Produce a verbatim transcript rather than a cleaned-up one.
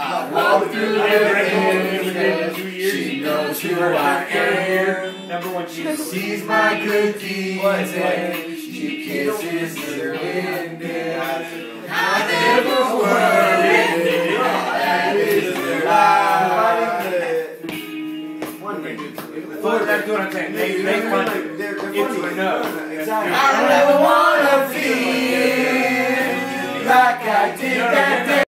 I walk through the air. She knows who I am. Number one, She sees my good deeds and she kisses the wind. I never worry. That is the life. One minute. That's what I'm saying. They, they want to get to a no. I never wanna feel like I did that day.